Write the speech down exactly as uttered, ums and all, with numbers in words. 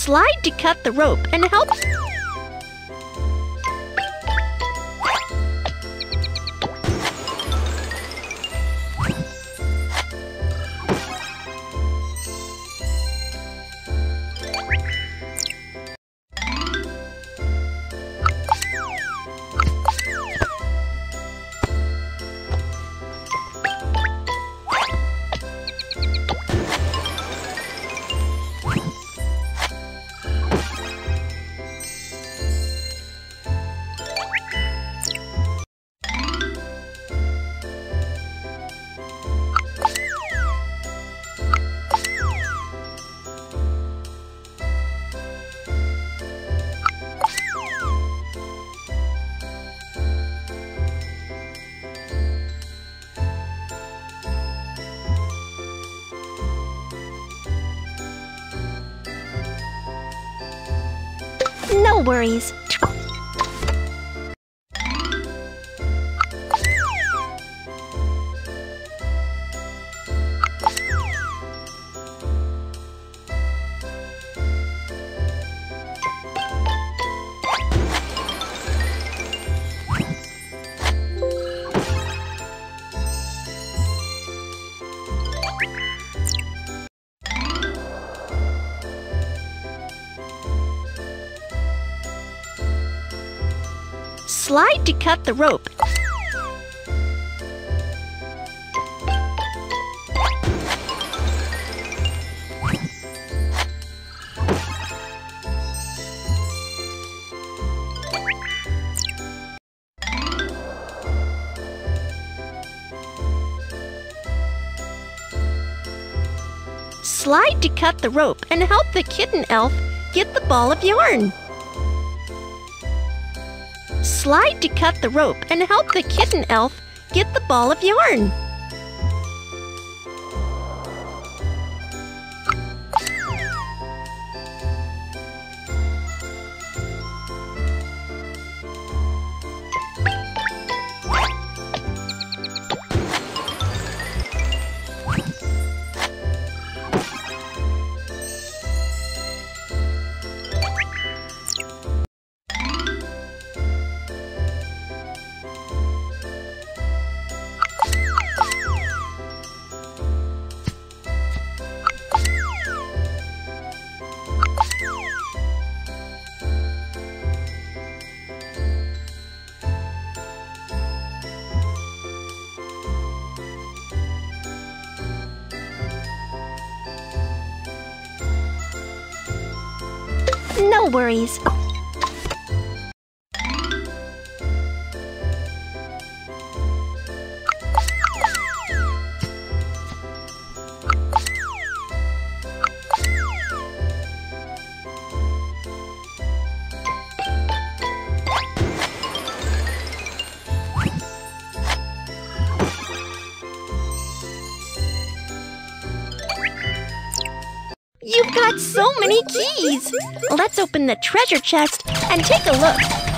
Slide to cut the rope and help. No worries. Slide to cut the rope. Slide to cut the rope and help the kitten elf get the ball of yarn. Slide to cut the rope and help the kitten elf get the ball of yarn. No worries. You've got so many keys! Let's open the treasure chest and take a look.